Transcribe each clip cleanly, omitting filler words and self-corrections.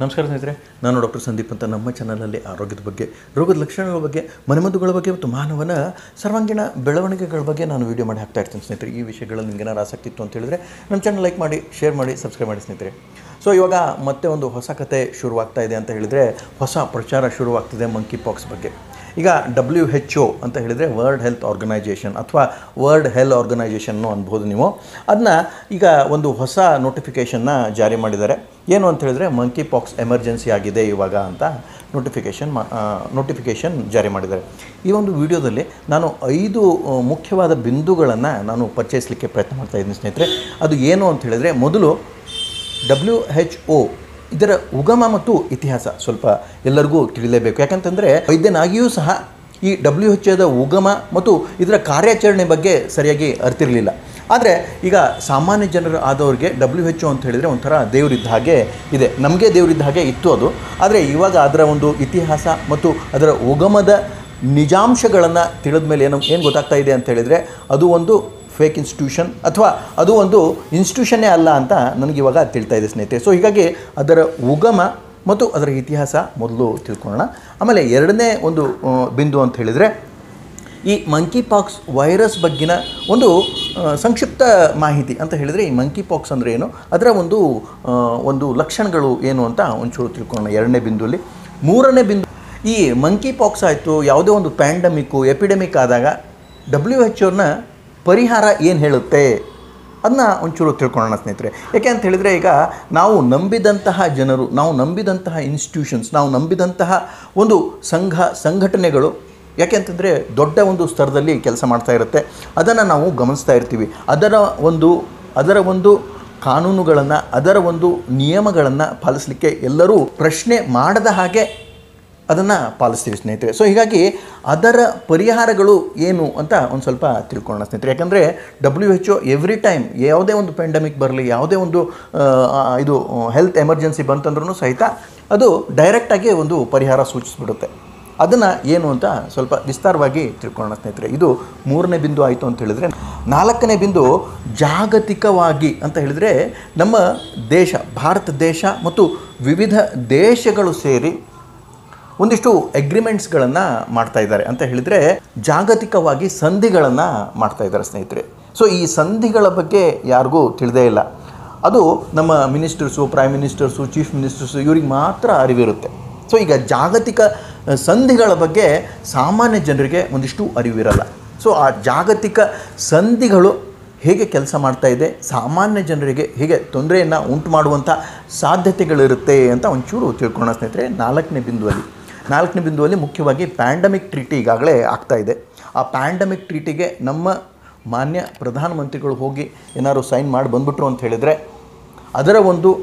ನಮಸ್ಕಾರ ಸ್ನೇಹಿತರೆ, ನಾನು ಡಾಕ್ಟರ್ ಸಂದೀಪ್ ಅಂತ. ನಮ್ಮ ಚಾನಲಲ್ಲಿ ಆರೋಗ್ಯದ ಬಗ್ಗೆ, ರೋಗದ ಲಕ್ಷಣಗಳ ಬಗ್ಗೆ, ಮನೆಮದ್ದುಗಳ ಬಗ್ಗೆ ಮತ್ತು ಮಾನವನ ಸರ್ವಾಂಗೀಣ ಬೆಳವಣಿಗೆಗಳ ಬಗ್ಗೆ ನಾನು ವೀಡಿಯೋ ಮಾಡಿ ಹಾಕ್ತಾ ಇರ್ತೀನಿ ಸ್ನೇಹಿತರೆ. ಈ ವಿಷಯಗಳಲ್ಲಿ ನಿಮಗೆ ಏನಾರು ಆಸಕ್ತಿ ಇತ್ತು ಅಂತ ಹೇಳಿದ್ರೆ ನಮ್ಮ ಚಾನಲ್ ಲೈಕ್ ಮಾಡಿ, ಶೇರ್ ಮಾಡಿ, ಸಬ್ಸ್ಕ್ರೈಬ್ ಮಾಡಿ ಸ್ನೇಹಿತರೆ. ಸೊ ಇವಾಗ ಮತ್ತೆ ಒಂದು ಹೊಸ ಕತೆ ಶುರುವಾಗ್ತಾ ಇದೆ ಅಂತ ಹೇಳಿದರೆ, ಹೊಸ ಪ್ರಚಾರ ಶುರುವಾಗ್ತಿದೆ ಮಂಕಿ ಪಾಕ್ಸ್ ಬಗ್ಗೆ. ಈಗ WHO ಅಂತ ಹೇಳಿದರೆ ವರ್ಲ್ಡ್ ಹೆಲ್ತ್ ಆರ್ಗನೈಜೇಷನ್ ಅಥವಾ ವರ್ಲ್ಡ್ ಹೆಲ್ತ್ ಆರ್ಗನೈಜೇಷನ್ನು ಅನ್ಬೋದು ನೀವು. ಅದನ್ನ ಈಗ ಒಂದು ಹೊಸ ನೋಟಿಫಿಕೇಷನ್ನ ಜಾರಿ ಮಾಡಿದ್ದಾರೆ. ಏನು ಅಂತ ಹೇಳಿದ್ರೆ, ಮಂಕಿ ಪಾಕ್ಸ್ ಎಮರ್ಜೆನ್ಸಿ ಆಗಿದೆ ಇವಾಗ ಅಂತ ನೋಟಿಫಿಕೇಷನ್ ಜಾರಿ ಮಾಡಿದ್ದಾರೆ. ಈ ಒಂದು ವಿಡಿಯೋದಲ್ಲಿ ನಾನು 5 ಮುಖ್ಯವಾದ ಬಿಂದುಗಳನ್ನು ನಾನು ಪರಿಚಯಿಸಲಿಕ್ಕೆ ಪ್ರಯತ್ನ ಮಾಡ್ತಾ ಇದ್ದೀನಿ ಸ್ನೇಹಿತರೆ. ಅದು ಏನು ಅಂತ ಹೇಳಿದರೆ, ಮೊದಲು WHO ಇದರ ಉಗಮ ಮತ್ತು ಇತಿಹಾಸ ಸ್ವಲ್ಪ ಎಲ್ಲರಿಗೂ ತಿಳಿಯಲೇಬೇಕು. ಯಾಕಂತಂದರೆ ವೈದ್ಯನಾಗಿಯೂ ಸಹ ಈ WHO ಉಗಮ ಮತ್ತು ಇದರ ಕಾರ್ಯಾಚರಣೆ ಬಗ್ಗೆ ಸರಿಯಾಗಿ ಅರಿತಿರಲಿಲ್ಲ. ಆದರೆ ಈಗ ಸಾಮಾನ್ಯ ಜನರು ಆದವ್ರಿಗೆ WHO ಅಂತ ಹೇಳಿದರೆ ಒಂಥರ ದೇವರಿದ್ದ ಹಾಗೆ ಇದೆ. ನಮಗೆ ದೇವರಿದ್ದ ಹಾಗೆ ಇತ್ತು ಅದು. ಆದರೆ ಇವಾಗ ಅದರ ಒಂದು ಇತಿಹಾಸ ಮತ್ತು ಅದರ ಉಗಮದ ನಿಜಾಂಶಗಳನ್ನು ತಿಳಿದ ಮೇಲೆ ಏನು ಗೊತ್ತಾಗ್ತಾ ಇದೆ ಅಂತ ಹೇಳಿದರೆ, ಅದು ಒಂದು ಫೇಕ್ ಇನ್ಸ್ಟಿಟ್ಯೂಷನ್ ಅಥವಾ ಅದು ಒಂದು ಇನ್ಸ್ಟಿಟ್ಯೂಷನ್ನೇ ಅಲ್ಲ ಅಂತ ನನಗಿವಾಗ ತಿಳ್ತಾ ಇದೆ ಸ್ನೇಹಿತರೆ. ಸೊ ಹೀಗಾಗಿ ಅದರ ಉಗಮ ಮತ್ತು ಅದರ ಇತಿಹಾಸ ಮೊದಲು ತಿಳ್ಕೊಳ್ಳೋಣ. ಆಮೇಲೆ ಎರಡನೇ ಒಂದು ಬಿಂದು ಅಂತ ಹೇಳಿದರೆ, ಈ ಮಂಕಿ ಪಾಕ್ಸ್ ವೈರಸ್ ಬಗ್ಗಿನ ಒಂದು ಸಂಕ್ಷಿಪ್ತ ಮಾಹಿತಿ ಅಂತ ಹೇಳಿದರೆ, ಈ ಮಂಕಿ ಪಾಕ್ಸ್ ಅಂದರೆ ಏನು, ಅದರ ಒಂದು ಲಕ್ಷಣಗಳು ಏನು ಅಂತ ಒಂಚೂರು ತಿಳ್ಕೊಳ್ಳೋಣ ಎರಡನೇ ಬಿಂದುವಲ್ಲಿ. ಮೂರನೇ ಬಿಂದು, ಈ ಮಂಕಿ ಪಾಕ್ಸ್ ಆಯಿತು, ಯಾವುದೇ ಒಂದು ಪ್ಯಾಂಡಮಿಕ್ಕು ಎಪಿಡೆಮಿಕ್ ಆದಾಗ WHO ಪರಿಹಾರ ಏನು ಹೇಳುತ್ತೆ ಅದನ್ನ ಒಂಚೂರು ತಿಳ್ಕೊಳ್ಳೋಣ ಸ್ನೇಹಿತರೆ. ಯಾಕೆ ಅಂತ ಹೇಳಿದರೆ, ಈಗ ನಾವು ನಂಬಿದಂತಹ ಜನರು, ನಾವು ನಂಬಿದಂತಹ ಇನ್ಸ್ಟಿಟ್ಯೂಷನ್ಸ್, ನಾವು ನಂಬಿದಂತಹ ಒಂದು ಸಂಘಟನೆಗಳು, ಯಾಕೆ ಅಂತಂದರೆ ದೊಡ್ಡ ಒಂದು ಸ್ತರದಲ್ಲಿ ಕೆಲಸ ಮಾಡ್ತಾ ಇರುತ್ತೆ. ಅದನ್ನು ನಾವು ಗಮನಿಸ್ತಾ ಇರ್ತೀವಿ. ಅದರ ಒಂದು ಕಾನೂನುಗಳನ್ನು, ಅದರ ಒಂದು ನಿಯಮಗಳನ್ನು ಪಾಲಿಸಲಿಕ್ಕೆ ಎಲ್ಲರೂ ಪ್ರಶ್ನೆ ಮಾಡದ ಹಾಗೆ ಅದನ್ನು ಪಾಲಿಸ್ತೀವಿ ಸ್ನೇಹಿತರೆ. ಸೊ ಹೀಗಾಗಿ ಅದರ ಪರಿಹಾರಗಳು ಏನು ಅಂತ ಒಂದು ಸ್ವಲ್ಪ ತಿಳ್ಕೊಳ್ಳೋಣ ಸ್ನೇಹಿತರೆ. ಯಾಕಂದರೆ WHO ಎವ್ರಿ ಟೈಮ್ ಯಾವುದೇ ಒಂದು ಪ್ಯಾಂಡಮಿಕ್ ಬರಲಿ, ಯಾವುದೇ ಒಂದು ಇದು ಹೆಲ್ತ್ ಎಮರ್ಜೆನ್ಸಿ ಬಂತಂದ್ರೂ ಸಹಿತ ಅದು ಡೈರೆಕ್ಟಾಗಿ ಒಂದು ಪರಿಹಾರ ಸೂಚಿಸ್ಬಿಡುತ್ತೆ. ಅದನ್ನು ಏನು ಅಂತ ಸ್ವಲ್ಪ ವಿಸ್ತಾರವಾಗಿ ತಿಳ್ಕೊಳ್ಳೋಣ ಸ್ನೇಹಿತರೆ. ಇದು ಮೂರನೇ ಬಿಂದು ಆಯಿತು ಅಂತ ಹೇಳಿದರೆ, ನಾಲ್ಕನೇ ಬಿಂದು ಜಾಗತಿಕವಾಗಿ ಅಂತ ಹೇಳಿದರೆ, ನಮ್ಮ ದೇಶ, ಭಾರತ ದೇಶ ಮತ್ತು ವಿವಿಧ ದೇಶಗಳು ಸೇರಿ ಒಂದಿಷ್ಟು ಅಗ್ರಿಮೆಂಟ್ಸ್ಗಳನ್ನು ಮಾಡ್ತಾ ಇದ್ದಾರೆ ಅಂತ ಹೇಳಿದರೆ, ಜಾಗತಿಕವಾಗಿ ಸಂಧಿಗಳನ್ನು ಮಾಡ್ತಾ ಇದ್ದಾರೆ ಸ್ನೇಹಿತರೆ. ಸೊ ಈ ಸಂಧಿಗಳ ಬಗ್ಗೆ ಯಾರಿಗೂ ತಿಳಿದೇ ಇಲ್ಲ. ಅದು ನಮ್ಮ ministers, prime ministers, chief ministers ಇವರಿಗೆ ಮಾತ್ರ ಅರಿವಿರುತ್ತೆ. ಸೊ ಈಗ ಜಾಗತಿಕ ಸಂಧಿಗಳ ಬಗ್ಗೆ ಸಾಮಾನ್ಯ ಜನರಿಗೆ ಒಂದಿಷ್ಟು ಅರಿವಿರಲ್ಲ. ಸೊ ಆ ಜಾಗತಿಕ ಸಂಧಿಗಳು ಹೇಗೆ ಕೆಲಸ ಮಾಡ್ತಾ ಇದೆ, ಸಾಮಾನ್ಯ ಜನರಿಗೆ ಹೇಗೆ ತೊಂದರೆಯನ್ನು ಉಂಟು ಮಾಡುವಂಥ ಸಾಧ್ಯತೆಗಳಿರುತ್ತೆ ಅಂತ ಒಂಚೂರು ತಿಳ್ಕೊಳ್ಳೋಣ ಸ್ನೇಹಿತರೆ. ನಾಲ್ಕನೇ ಬಿಂದುವಲ್ಲಿ ಮುಖ್ಯವಾಗಿ ಪ್ಯಾಂಡಮಿಕ್ ಟ್ರೀಟಿ ಈಗಾಗಲೇ ಆಗ್ತಾ ಇದೆ. ಆ ಪ್ಯಾಂಡಮಿಕ್ ಟ್ರೀಟಿಗೆ ನಮ್ಮ ಮಾನ್ಯ ಪ್ರಧಾನಮಂತ್ರಿಗಳು ಹೋಗಿ ಏನಾದ್ರು ಸೈನ್ ಮಾಡಿ ಬಂದ್ಬಿಟ್ರು ಅಂತ ಹೇಳಿದರೆ, ಅದರ ಒಂದು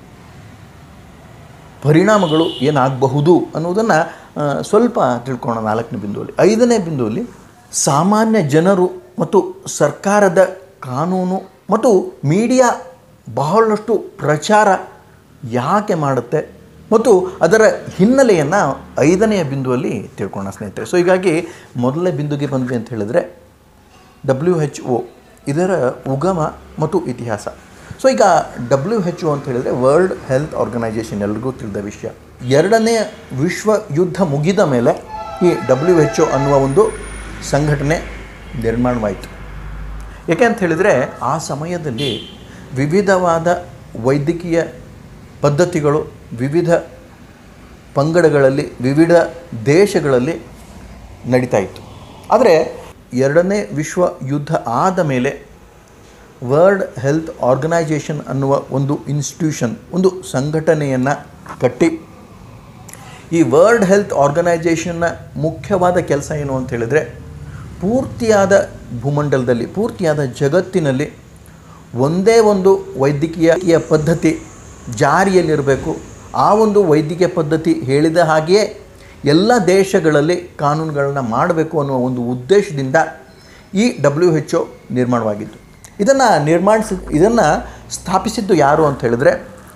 ಪರಿಣಾಮಗಳು ಏನಾಗಬಹುದು ಅನ್ನೋದನ್ನು ಸ್ವಲ್ಪ ತಿಳ್ಕೊಳ್ಳೋಣ ನಾಲ್ಕನೇ ಬಿಂದುವಲ್ಲಿ. ಐದನೇ ಬಿಂದುವಲ್ಲಿ ಸಾಮಾನ್ಯ ಜನರು ಮತ್ತು ಸರ್ಕಾರದ ಕಾನೂನು ಮತ್ತು ಮೀಡಿಯಾ ಬಹಳಷ್ಟು ಪ್ರಚಾರ ಯಾಕೆ ಮಾಡುತ್ತೆ ಮತ್ತು ಅದರ ಹಿನ್ನೆಲೆಯನ್ನು ಐದನೆಯ ಬಿಂದುವಲ್ಲಿ ತಿಳ್ಕೊಳ್ಳೋಣ ಸ್ನೇಹಿತರೆ. ಸೊ ಹೀಗಾಗಿ ಮೊದಲನೇ ಬಿಂದುಗೆ ಬಂದ್ವಿ ಅಂತ ಹೇಳಿದರೆ WHO ಇದರ ಉಗಮ ಮತ್ತು ಇತಿಹಾಸ. ಸೊ ಈಗ WHO ಅಂತ ಹೇಳಿದರೆ ವರ್ಲ್ಡ್ ಹೆಲ್ತ್ ಆರ್ಗನೈಜೇಷನ್, ಎಲ್ರಿಗೂ ತಿಳಿದ ವಿಷಯ. ಎರಡನೆಯ ವಿಶ್ವ ಯುದ್ಧ ಮುಗಿದ ಮೇಲೆ ಈ WHO ಅನ್ನುವ ಒಂದು ಸಂಘಟನೆ ನಿರ್ಮಾಣವಾಯಿತು. ಯಾಕೆ ಅಂತ ಹೇಳಿದರೆ, ಆ ಸಮಯದಲ್ಲಿ ವಿವಿಧವಾದ ವೈದ್ಯಕೀಯ ಪದ್ಧತಿಗಳು ವಿವಿಧ ಪಂಗಡಗಳಲ್ಲಿ, ವಿವಿಧ ದೇಶಗಳಲ್ಲಿ ನಡೀತಾ ಇತ್ತು. ಆದರೆ ಎರಡನೇ ವಿಶ್ವ ಯುದ್ಧ ಆದ ಮೇಲೆ ವರ್ಲ್ಡ್ ಹೆಲ್ತ್ ಆರ್ಗನೈಜೇಷನ್ ಅನ್ನುವ ಒಂದು ಇನ್ಸ್ಟಿಟ್ಯೂಷನ್, ಒಂದು ಸಂಘಟನೆಯನ್ನು ಕಟ್ಟಿ, ಈ ವರ್ಲ್ಡ್ ಹೆಲ್ತ್ ಆರ್ಗನೈಜೇಷನ್ನ ಮುಖ್ಯವಾದ ಕೆಲಸ ಏನು ಅಂತ ಹೇಳಿದರೆ, ಪೂರ್ತಿಯಾದ ಭೂಮಂಡಲದಲ್ಲಿ, ಪೂರ್ತಿಯಾದ ಜಗತ್ತಿನಲ್ಲಿ ಒಂದೇ ಒಂದು ವೈದ್ಯಕೀಯ ಪದ್ಧತಿ ಜಾರಿಯಲ್ಲಿರಬೇಕು. ಆ ಒಂದು ವೈದ್ಯಕೀಯ ಪದ್ಧತಿ ಹೇಳಿದ ಹಾಗೆಯೇ ಎಲ್ಲ ದೇಶಗಳಲ್ಲಿ ಕಾನೂನುಗಳನ್ನು ಮಾಡಬೇಕು ಅನ್ನುವ ಒಂದು ಉದ್ದೇಶದಿಂದ ಈ WHO ನಿರ್ಮಾಣವಾಗಿತ್ತು. ಇದನ್ನು ಸ್ಥಾಪಿಸಿದ್ದು ಯಾರು ಅಂತ ಹೇಳಿದರೆ,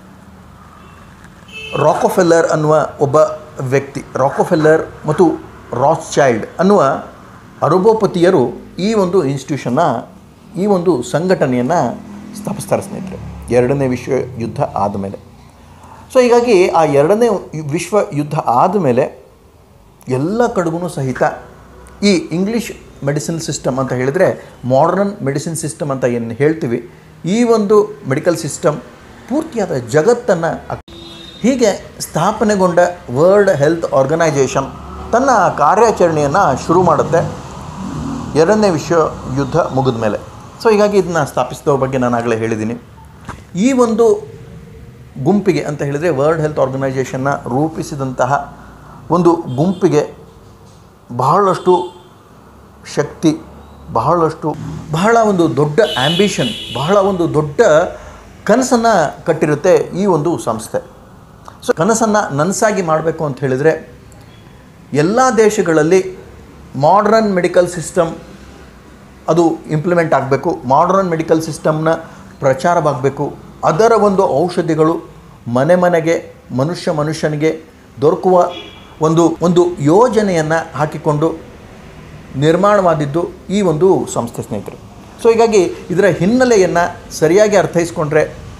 ರಾಕೋಫೆಲ್ಲರ್ ಅನ್ನುವ ಒಬ್ಬ ವ್ಯಕ್ತಿ. ರಾಕೋಫೆಲ್ಲರ್ ಮತ್ತು ರಾತ್ಸ್ಚೈಲ್ಡ್ ಅನ್ನುವ ಅರಬೋಪತಿಯರು ಈ ಒಂದು ಇನ್ಸ್ಟಿಟ್ಯೂಷನ್ನ, ಈ ಒಂದು ಸಂಘಟನೆಯನ್ನು ಸ್ಥಾಪಿಸ್ತಾರೆ ಸ್ನೇಹಿತರೆ, ಎರಡನೇ ವಿಶ್ವ ಯುದ್ಧ ಆದಮೇಲೆ. ಸೊ ಹೀಗಾಗಿ ಆ ಎರಡನೇ ವಿಶ್ವ ಯುದ್ಧ ಆದಮೇಲೆ ಎಲ್ಲ ಕಡೆಗೂ ಸಹಿತ ಈ ಇಂಗ್ಲೀಷ್ ಮೆಡಿಸಿನ್ ಸಿಸ್ಟಮ್ ಅಂತ ಹೇಳಿದರೆ ಮಾಡರ್ನ್ ಮೆಡಿಸಿನ್ ಸಿಸ್ಟಮ್ ಅಂತ ಏನು ಹೇಳ್ತೀವಿ, ಈ ಒಂದು ಮೆಡಿಕಲ್ ಸಿಸ್ಟಮ್ ಪೂರ್ತಿಯಾದ ಜಗತ್ತನ್ನು ಹೀಗೆ ಸ್ಥಾಪನೆಗೊಂಡ ವರ್ಲ್ಡ್ ಹೆಲ್ತ್ ಆರ್ಗನೈಜೇಷನ್ ತನ್ನ ಕಾರ್ಯಾಚರಣೆಯನ್ನು ಶುರು ಮಾಡುತ್ತೆ ಎರಡನೇ ವಿಶ್ವ ಯುದ್ಧ ಮುಗಿದ ಮೇಲೆ. ಸೊ ಹೀಗಾಗಿ ಇದನ್ನು ಸ್ಥಾಪಿಸಿದವ್ರ ಬಗ್ಗೆ ನಾನು ಆಗಲೇ ಹೇಳಿದ್ದೀನಿ. ಈ ಒಂದು ಗುಂಪಿಗೆ ಅಂತ ಹೇಳಿದರೆ ವರ್ಲ್ಡ್ ಹೆಲ್ತ್ ಆರ್ಗನೈಜೇಷನ್ನ ರೂಪಿಸಿದಂತಹ ಒಂದು ಗುಂಪಿಗೆ ಬಹಳಷ್ಟು ಶಕ್ತಿ, ಬಹಳ ಒಂದು ದೊಡ್ಡ ಆ್ಯಂಬಿಷನ್, ಬಹಳ ಒಂದು ದೊಡ್ಡ ಕನಸನ್ನು ಕಟ್ಟಿರುತ್ತೆ ಈ ಒಂದು ಸಂಸ್ಥೆ. ಸೊ ಕನಸನ್ನು ನನಸಾಗಿ ಮಾಡಬೇಕು ಅಂತ ಹೇಳಿದರೆ ಎಲ್ಲ ದೇಶಗಳಲ್ಲಿ ಮಾಡರ್ನ್ ಮೆಡಿಕಲ್ ಸಿಸ್ಟಮ್ ಅದು ಇಂಪ್ಲಿಮೆಂಟ್ ಆಗಬೇಕು, ಮಾಡರ್ನ್ ಮೆಡಿಕಲ್ ಸಿಸ್ಟಮ್ನ ಪ್ರಚಾರವಾಗಬೇಕು, ಅದರ ಒಂದು ಔಷಧಿಗಳು ಮನೆಗೆ ಮನುಷ್ಯನಿಗೆ ದೊರಕುವ ಒಂದು ಯೋಜನೆಯನ್ನು ಹಾಕಿಕೊಂಡು ನಿರ್ಮಾಣವಾದಿದ್ದು ಈ ಒಂದು ಸಂಸ್ಥೆ ಸ್ನೇಹಿತರೆ. ಸೊ ಹೀಗಾಗಿ ಇದರ ಹಿನ್ನೆಲೆಯನ್ನು ಸರಿಯಾಗಿ ಅರ್ಥೈಸ್ಕೊಂಡ್ರೆ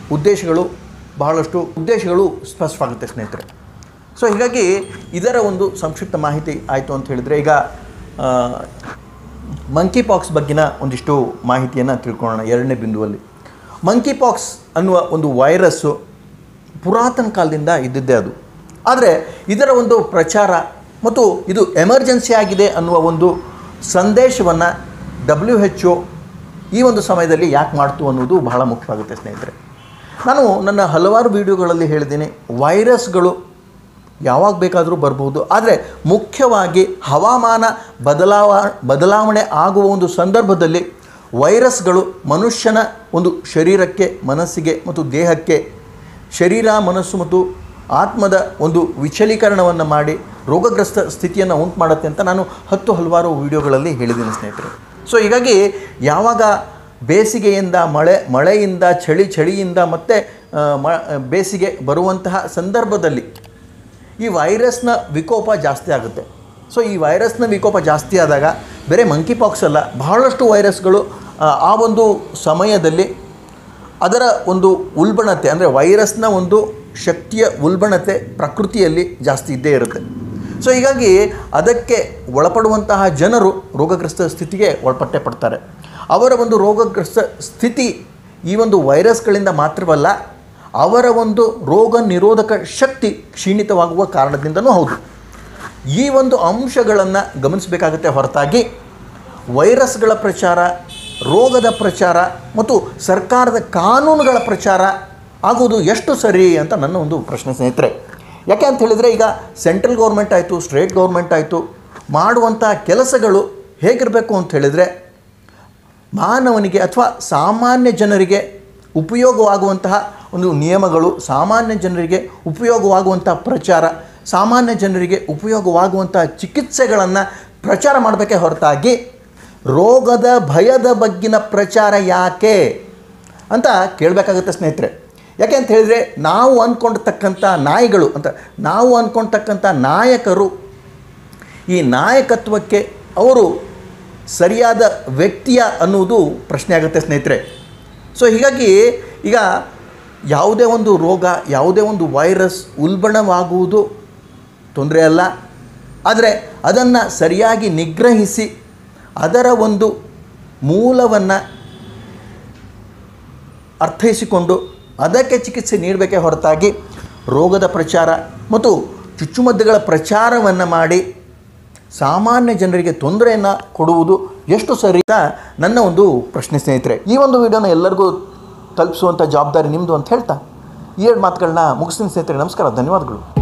ಉದ್ದೇಶಗಳು ಸ್ಪಷ್ಟವಾಗುತ್ತೆ ಸ್ನೇಹಿತರೆ. ಸೊ ಹೀಗಾಗಿ ಇದರ ಒಂದು ಸಂಕ್ಷಿಪ್ತ ಮಾಹಿತಿ ಆಯಿತು ಅಂತ ಹೇಳಿದರೆ, ಈಗ ಮಂಕಿ ಪಾಕ್ಸ್ ಬಗ್ಗಿನ ಒಂದಿಷ್ಟು ಮಾಹಿತಿಯನ್ನು ತಿಳ್ಕೊಳ್ಳೋಣ. ಎರಡನೇ ಬಿಂದುವಲ್ಲಿ ಮಂಕಿ ಪಾಕ್ಸ್ ಅನ್ನುವ ಒಂದು ವೈರಸ್ಸು ಪುರಾತನ ಕಾಲದಿಂದ ಇದ್ದಿದ್ದೇ ಅದು. ಆದರೆ ಇದರ ಒಂದು ಪ್ರಚಾರ ಮತ್ತು ಇದು ಎಮರ್ಜೆನ್ಸಿ ಆಗಿದೆ ಅನ್ನುವ ಒಂದು ಸಂದೇಶವನ್ನು WHO ಈ ಒಂದು ಸಮಯದಲ್ಲಿ ಯಾಕೆ ಮಾಡ್ತು ಅನ್ನೋದು ಬಹಳ ಮುಖ್ಯವಾಗುತ್ತೆ ಸ್ನೇಹಿತರೆ. ನಾನು ನನ್ನ ಹಲವಾರು ವಿಡಿಯೋಗಳಲ್ಲಿ ಹೇಳಿದ್ದೀನಿ, ವೈರಸ್ಗಳು ಯಾವಾಗ ಬೇಕಾದರೂ ಬರ್ಬೋದು, ಆದರೆ ಮುಖ್ಯವಾಗಿ ಹವಾಮಾನ ಬದಲಾವಣೆ ಆಗುವ ಒಂದು ಸಂದರ್ಭದಲ್ಲಿ ವೈರಸ್ಗಳು ಮನುಷ್ಯನ ಒಂದು ಶರೀರಕ್ಕೆ, ಮನಸ್ಸಿಗೆ ಮತ್ತು ದೇಹಕ್ಕೆ, ಶರೀರ, ಮನಸ್ಸು ಮತ್ತು ಆತ್ಮದ ಒಂದು ವಿಚಲೀಕರಣವನ್ನು ಮಾಡಿ ರೋಗಗ್ರಸ್ತ ಸ್ಥಿತಿಯನ್ನು ಉಂಟು ಮಾಡುತ್ತೆ ಅಂತ ನಾನು ಹಲವಾರು ವಿಡಿಯೋಗಳಲ್ಲಿ ಹೇಳಿದ್ದೀನಿ ಸ್ನೇಹಿತರೆ. ಸೊ ಹೀಗಾಗಿ ಯಾವಾಗ ಬೇಸಿಗೆಯಿಂದ ಮಳೆಯಿಂದ ಚಳಿಯಿಂದ ಮತ್ತು ಬೇಸಿಗೆ ಬರುವಂತಹ ಸಂದರ್ಭದಲ್ಲಿ ಈ ವೈರಸ್ನ ವಿಕೋಪ ಜಾಸ್ತಿ ಆಗುತ್ತೆ. ಸೊ ಈ ವೈರಸ್ನ ವಿಕೋಪ ಜಾಸ್ತಿ ಆದಾಗ ಬೇರೆ ಮಂಕಿ ಪಾಕ್ಸ್ ಅಲ್ಲ, ಬಹಳಷ್ಟು ವೈರಸ್ಗಳು ಆ ಒಂದು ಸಮಯದಲ್ಲಿ ಅದರ ಒಂದು ಉಲ್ಬಣತೆ, ಅಂದರೆ ವೈರಸ್ನ ಒಂದು ಶಕ್ತಿಯ ಉಲ್ಬಣತೆ ಪ್ರಕೃತಿಯಲ್ಲಿ ಜಾಸ್ತಿ ಇದ್ದೇ ಇರುತ್ತೆ. ಸೊ ಹೀಗಾಗಿ ಅದಕ್ಕೆ ಒಳಪಡುವಂತಹ ಜನರು ರೋಗಗ್ರಸ್ತ ಸ್ಥಿತಿಗೆ ಒಳಪಟ್ಟೆ ಪಡ್ತಾರೆ. ಅವರ ಒಂದು ರೋಗಗ್ರಸ್ತ ಸ್ಥಿತಿ ಈ ಒಂದು ವೈರಸ್ಗಳಿಂದ ಮಾತ್ರವಲ್ಲ, ಅವರ ಒಂದು ರೋಗ ನಿರೋಧಕ ಶಕ್ತಿ ಕ್ಷೀಣಿತವಾಗುವ ಕಾರಣದಿಂದನೂ ಹೌದು. ಈ ಒಂದು ಅಂಶಗಳನ್ನು ಗಮನಿಸಬೇಕಾಗುತ್ತೆ ಹೊರತಾಗಿ ವೈರಸ್ಗಳ ಪ್ರಚಾರ, ರೋಗದ ಪ್ರಚಾರ ಮತ್ತು ಸರ್ಕಾರದ ಕಾನೂನುಗಳ ಪ್ರಚಾರ ಆಗೋದು ಎಷ್ಟು ಸರಿ ಅಂತ ನನ್ನ ಒಂದು ಪ್ರಶ್ನೆ ಸ್ನೇಹಿತರೆ. ಯಾಕೆ ಅಂತ ಹೇಳಿದರೆ, ಈಗ ಸೆಂಟ್ರಲ್ ಗೌರ್ಮೆಂಟ್ ಆಯಿತು, ಸ್ಟೇಟ್ ಗೌರ್ಮೆಂಟ್ ಆಯಿತು, ಮಾಡುವಂಥ ಕೆಲಸಗಳು ಹೇಗಿರಬೇಕು ಅಂತ ಹೇಳಿದರೆ ಮಾನವನಿಗೆ ಅಥವಾ ಸಾಮಾನ್ಯ ಜನರಿಗೆ ಉಪಯೋಗವಾಗುವಂತಹ ಒಂದು ನಿಯಮಗಳು, ಸಾಮಾನ್ಯ ಜನರಿಗೆ ಉಪಯೋಗವಾಗುವಂಥ ಪ್ರಚಾರ, ಸಾಮಾನ್ಯ ಜನರಿಗೆ ಉಪಯೋಗವಾಗುವಂಥ ಚಿಕಿತ್ಸೆಗಳನ್ನು ಪ್ರಚಾರ ಮಾಡಬೇಕೇ ಹೊರತಾಗಿ ರೋಗದ ಭಯದ ಬಗ್ಗಿನ ಪ್ರಚಾರ ಯಾಕೆ ಅಂತ ಕೇಳಬೇಕಾಗುತ್ತೆ ಸ್ನೇಹಿತರೆ. ಯಾಕೆ ಅಂತ ಹೇಳಿದರೆ, ನಾವು ಅಂದ್ಕೊಂಡಿರ್ತಕ್ಕಂಥ ನಾಯಿಗಳು ಅಂತ ನಾವು ಅಂದ್ಕೊಳ್ತಕ್ಕಂಥ ನಾಯಕರು, ಈ ನಾಯಕತ್ವಕ್ಕೆ ಅವರು ಸರಿಯಾದ ವ್ಯಕ್ತಿಯ ಅನ್ನುವುದು ಪ್ರಶ್ನೆ ಆಗುತ್ತೆ ಸ್ನೇಹಿತರೆ. ಸೊ ಹೀಗಾಗಿ ಈಗ ಯಾವುದೇ ಒಂದು ರೋಗ, ಯಾವುದೇ ಒಂದು ವೈರಸ್ ಉಲ್ಬಣವಾಗುವುದು ತೊಂದರೆ ಅಲ್ಲ, ಆದರೆ ಅದನ್ನು ಸರಿಯಾಗಿ ನಿಗ್ರಹಿಸಿ ಅದರ ಒಂದು ಮೂಲವನ್ನು ಅರ್ಥೈಸಿಕೊಂಡು ಅದಕ್ಕೆ ಚಿಕಿತ್ಸೆ ನೀಡಬೇಕೇ ಹೊರತಾಗಿ ರೋಗದ ಪ್ರಚಾರ ಮತ್ತು ಚುಚ್ಚುಮದ್ದುಗಳ ಪ್ರಚಾರವನ್ನು ಮಾಡಿ ಸಾಮಾನ್ಯ ಜನರಿಗೆ ತೊಂದರೆಯನ್ನು ಕೊಡುವುದು ಎಷ್ಟು ಸರಿ ಅಂತ ನನ್ನ ಒಂದು ಪ್ರಶ್ನೆ ಸ್ನೇಹಿತರೆ. ಈ ಒಂದು ವಿಡಿಯೋನ ಎಲ್ಲರಿಗೂ ತಲುಪಿಸುವಂಥ ಜವಾಬ್ದಾರಿ ನಿಮ್ಮದು ಅಂತ ಹೇಳ್ತಾ ಈ ಎರಡು ಮಾತುಗಳನ್ನ ಮುಗಿಸ್ತೀನಿ ಸ್ನೇಹಿತರೆ. ನಮಸ್ಕಾರ, ಧನ್ಯವಾದಗಳು.